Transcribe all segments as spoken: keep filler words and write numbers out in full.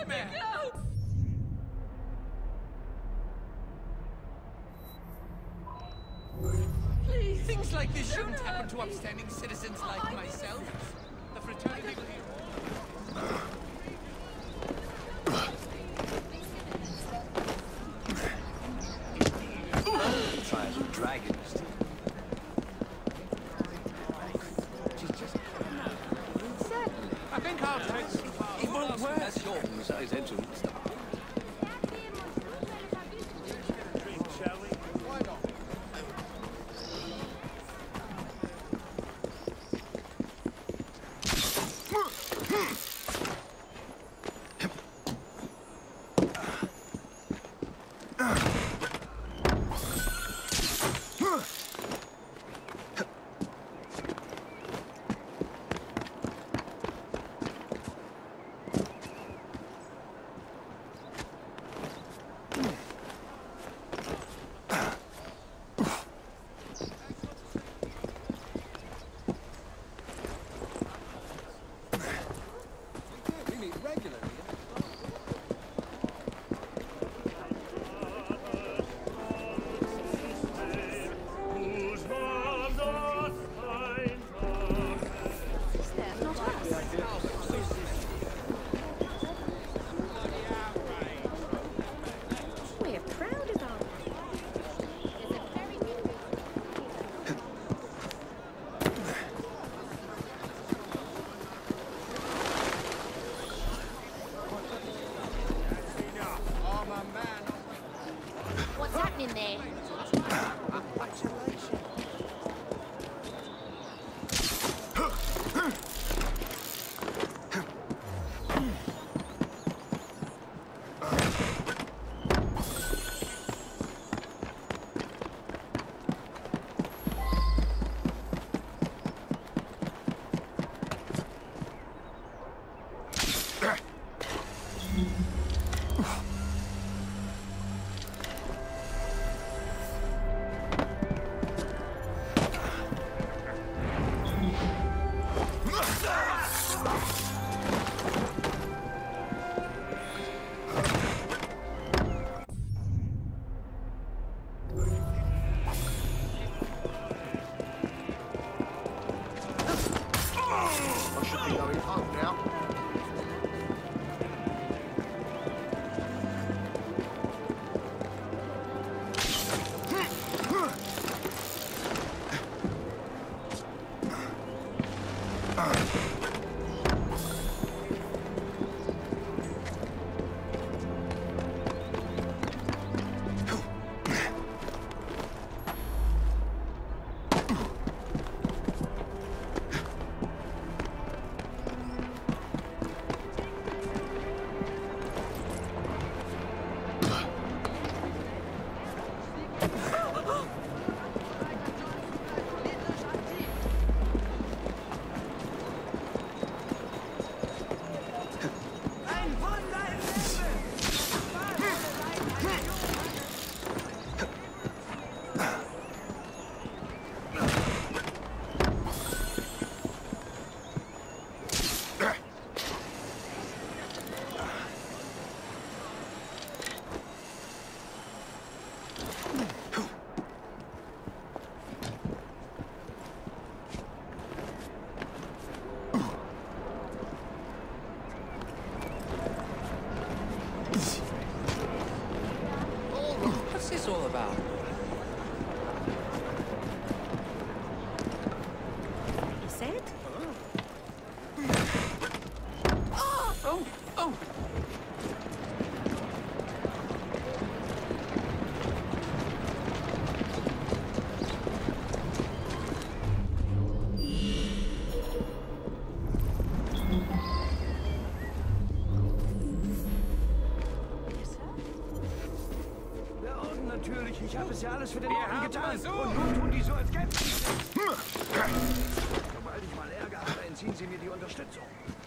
nicht mehr. Please. Things like this shouldn't happen to upstanding citizens like myself. The fraternity will hear. Try some dragons. Certainly. I think I'll take some power. It won't work. That's your size entrance. Shall we? Why not? What's this all about? You said? Oh, oh. Natürlich, ich habe es ja alles für den Wir Orden haben getan. versucht. Und nun tun die so, als gäbe es nichts. Sobald ich mal Ärger habe, entziehen sie mir die Unterstützung.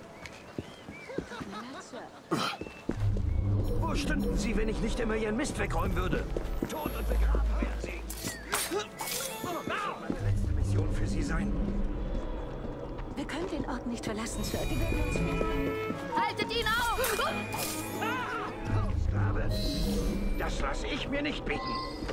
Wo stünden sie, wenn ich nicht immer ihren Mist wegräumen würde? Tot und begraben wären sie. Das wird meine letzte Mission für sie sein. Wir können den Ort nicht verlassen, Sir. Die werden uns finden. Haltet ihn auf! Das lasse ich mir nicht bieten.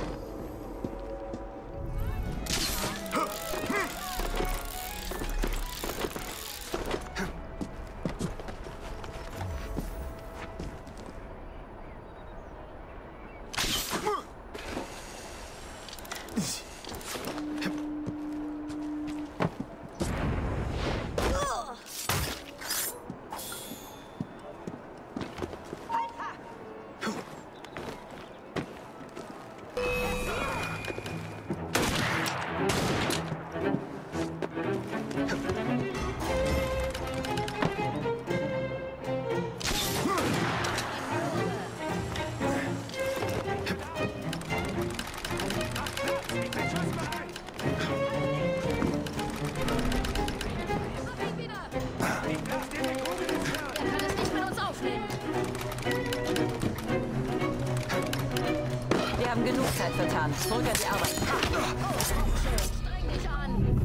Wir haben genug Zeit vertan. Zurück an die Arbeit. Streng dich an!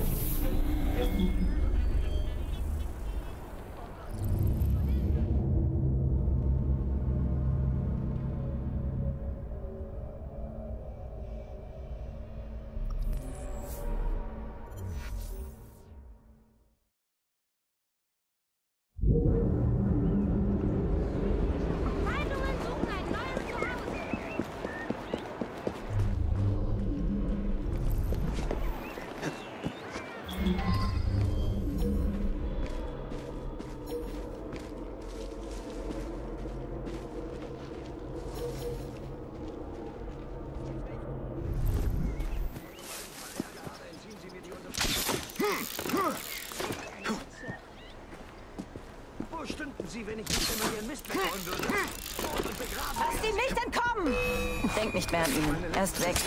Wo stünden Sie, wenn ich nicht immer Ihren Mist wegräumen würde? Tot und begraben. Lasst ihm nicht entkommen! Denk nicht mehr an ihn. Er ist weg.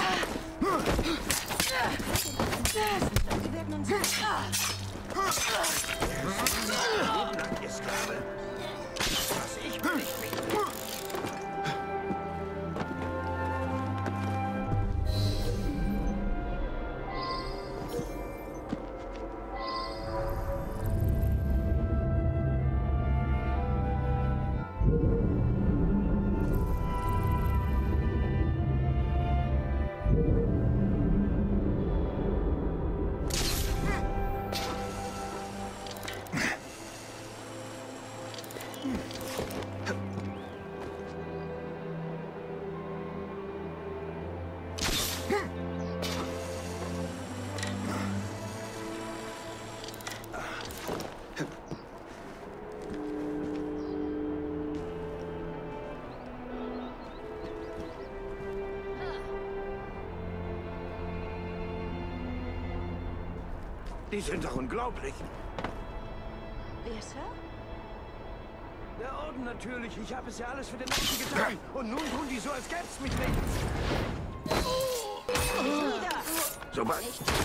Wir werden uns... Leben lang, ihr Sklave. Das lasse ich mir nicht bieten. Die sind doch unglaublich. Wer, Sir? Der Orden natürlich. Ich habe es ja alles für den Orden getan. Und nun tun die so, als gäbe es mich nicht. Sobald...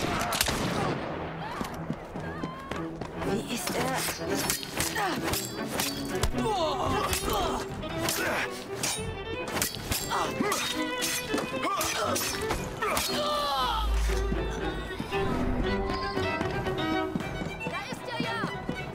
Wie ist er? Da ist er ja!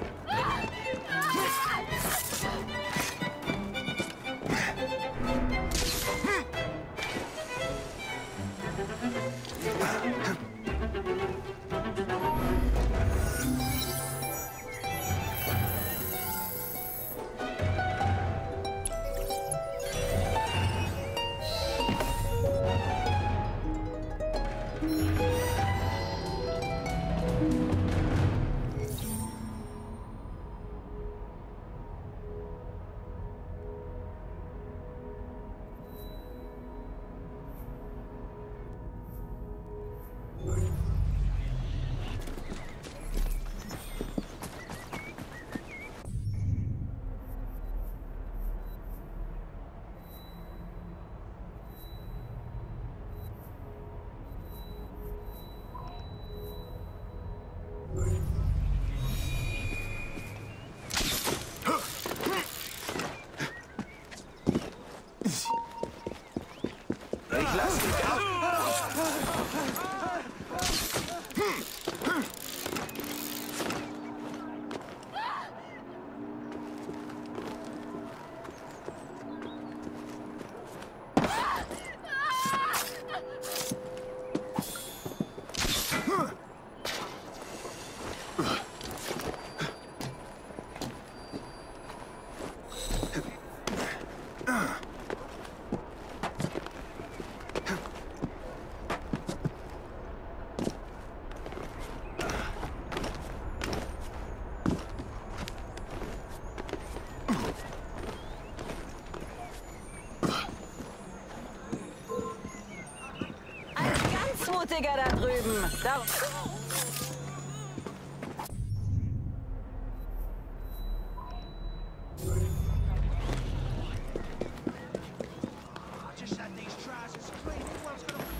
Ich lasse dich ab. günstiger da drüben. Da Just had these trousers clean. Who else gonna...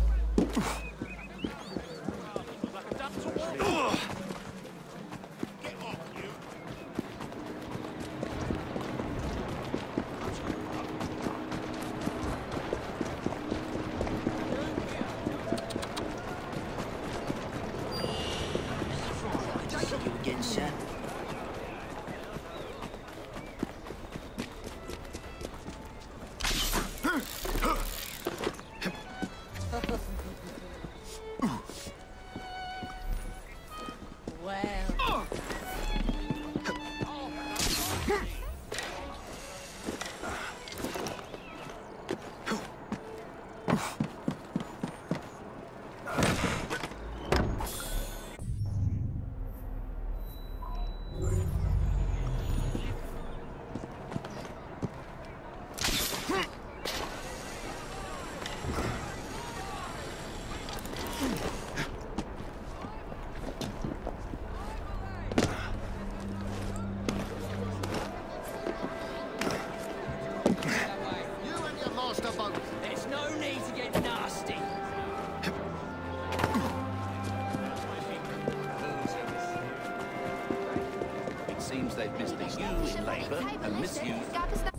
Like a duck to water. Get off, you. You again, sir. Well. You and your master both. There's no need to get nasty. It seems they've missed the U in Labour and misused Gab es da